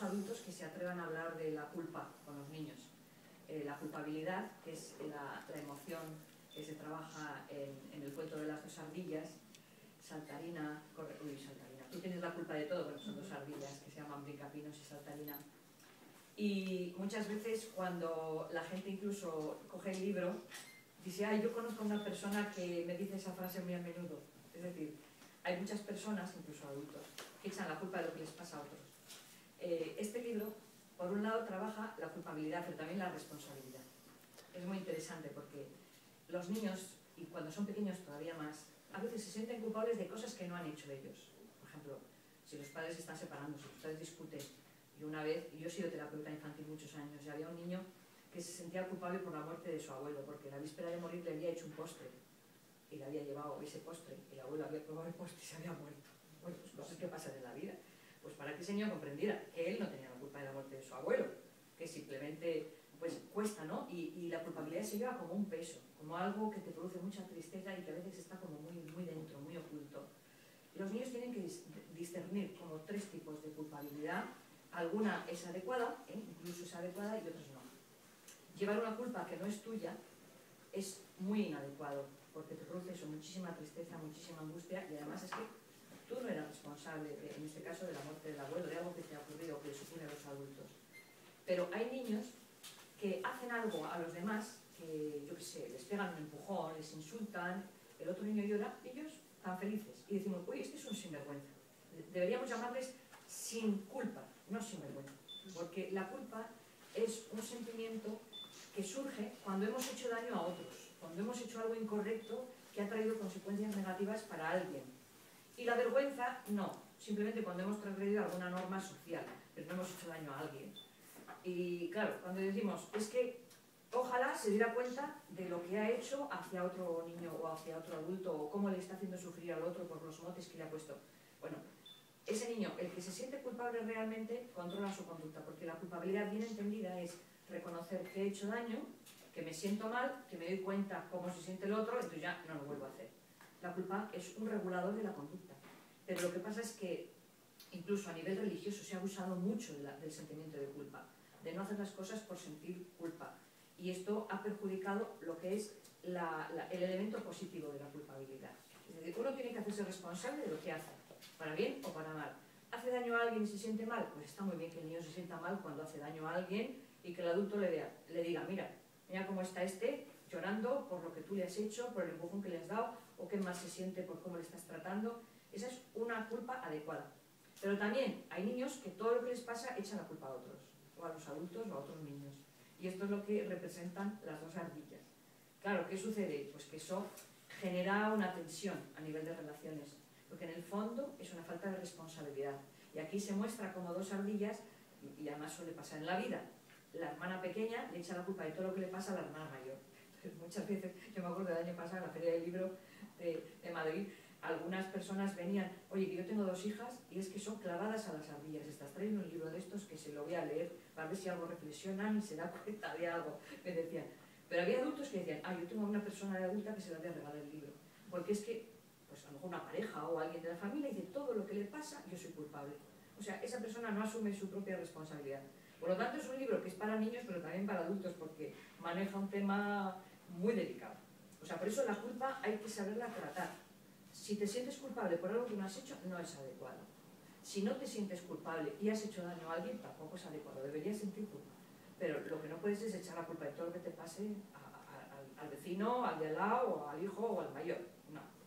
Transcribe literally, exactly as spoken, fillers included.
adultos que se atrevan a hablar de la culpa con los niños. Eh, la culpabilidad, que es la, la emoción que se trabaja en, en el cuento de las dos ardillas. Saltarina, corre, uy, Saltarina, tú tienes la culpa de todo, porque son dos ardillas que se llaman Brincapinos y Saltarina. Y muchas veces cuando la gente incluso coge el libro, dice, ay, yo conozco a una persona que me dice esa frase muy a menudo. Es decir, hay muchas personas, incluso adultos, que echan la culpa de lo que les pasa a otros. Eh, este libro, por un lado, trabaja la culpabilidad, pero también la responsabilidad. Es muy interesante porque los niños, y cuando son pequeños todavía más, a veces se sienten culpables de cosas que no han hecho ellos. Por ejemplo, si los padres se están separando, si los padres discuten. Y una vez, yo he sido terapeuta infantil muchos años, y había un niño que se sentía culpable por la muerte de su abuelo, porque la víspera de morir le había hecho un postre, y le había llevado ese postre, y el abuelo había probado el postre y se había muerto. Bueno, pues cosas que pasan en la vida. Pues para que ese niño comprendiera que él no tenía la culpa de la muerte de su abuelo, que simplemente pues cuesta, ¿no? Y, y la culpabilidad se lleva como un peso, como algo que te produce mucha tristeza y que a veces está como muy, muy dentro, muy oculto. Los niños tienen que discernir como tres tipos de culpabilidad. Alguna es adecuada, ¿eh? Incluso es adecuada y otras no. Llevar una culpa que no es tuya es muy inadecuado, porque te produce eso, muchísima tristeza, muchísima angustia, y además es que tú no eras responsable, de, en este caso, de la muerte del abuelo, de algo que te ha ocurrido, que les ocurre a los adultos. Pero hay niños que hacen algo a los demás, que yo qué sé, les pegan un empujón, les insultan, el otro niño llora, ellos están felices. Y decimos, uy, este es un sinvergüenza. Deberíamos llamarles sin culpa, no sinvergüenza. Porque la culpa es un sentimiento que surge cuando hemos hecho daño a otros, cuando hemos hecho algo incorrecto que ha traído consecuencias negativas para alguien. Y la vergüenza, no, simplemente cuando hemos transgredido alguna norma social, pero no hemos hecho daño a alguien. Y claro, cuando decimos, es que ojalá se diera cuenta de lo que ha hecho hacia otro niño o hacia otro adulto, o cómo le está haciendo sufrir al otro por los motes que le ha puesto. Bueno, ese niño, el que se siente culpable realmente, controla su conducta, porque la culpabilidad bien entendida es reconocer que he hecho daño, que me siento mal, que me doy cuenta cómo se siente el otro, entonces ya no lo vuelvo a hacer. La culpa es un regulador de la conducta, pero lo que pasa es que incluso a nivel religioso se ha abusado mucho de la, del sentimiento de culpa, de no hacer las cosas por sentir culpa, y esto ha perjudicado lo que es la, la, el elemento positivo de la culpabilidad. Es decir, uno tiene que hacerse responsable de lo que hace, para bien o para mal. ¿Hace daño a alguien y se siente mal? Pues está muy bien que el niño se sienta mal cuando hace daño a alguien y que el adulto le, vea, le diga, mira, mira cómo está este llorando por lo que tú le has hecho, por el empujón que le has dado, o qué más se siente por cómo le estás tratando. Esa es una culpa adecuada. Pero también hay niños que todo lo que les pasa echan la culpa a otros, o a los adultos o a otros niños. Y esto es lo que representan las dos ardillas. Claro, ¿qué sucede? Pues que eso genera una tensión a nivel de relaciones, porque en el fondo es una falta de responsabilidad. Y aquí se muestra como dos ardillas, y además suele pasar en la vida, la hermana pequeña le echa la culpa de todo lo que le pasa a la hermana mayor. Entonces, muchas veces, yo me acuerdo del año pasado en la Feria del Libro de, de Madrid, algunas personas venían, oye, que yo tengo dos hijas y es que son clavadas a las ardillas, estás trayendo un libro de estos que se lo voy a leer para ver si algo reflexionan y se da cuenta de algo, me decían. Pero había adultos que decían, ah, yo tengo a una persona de adulta que se le voy a regalar el libro, porque es que, pues a lo mejor una pareja o alguien de la familia dice, todo lo que le pasa, yo soy culpable. O sea, esa persona no asume su propia responsabilidad. Por lo tanto, es un libro que es para niños, pero también para adultos, porque maneja un tema muy delicado. O sea, por eso la culpa hay que saberla tratar. Si te sientes culpable por algo que no has hecho, no es adecuado. Si no te sientes culpable y has hecho daño a alguien, tampoco es adecuado. Deberías sentir culpa. Pero lo que no puedes es echar la culpa de todo lo que te pase a, a, al, al vecino, al de al lado, o al hijo o al mayor. No.